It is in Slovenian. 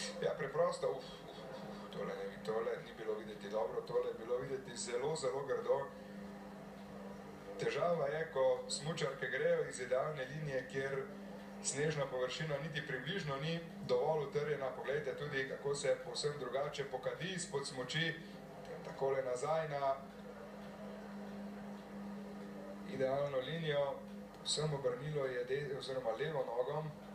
Ja, preprosto, tole ni bilo videti dobro, tole je bilo videti zelo, zelo grdo. Težava je, ko smučarke grejo iz idealne linije, kjer snežna površina niti približno ni dovolj utrjena. Poglejte tudi, kako se povsem drugače pokadi izpod smuči, takole nazaj na idealno linijo, vsem obrnilo je levo nogo.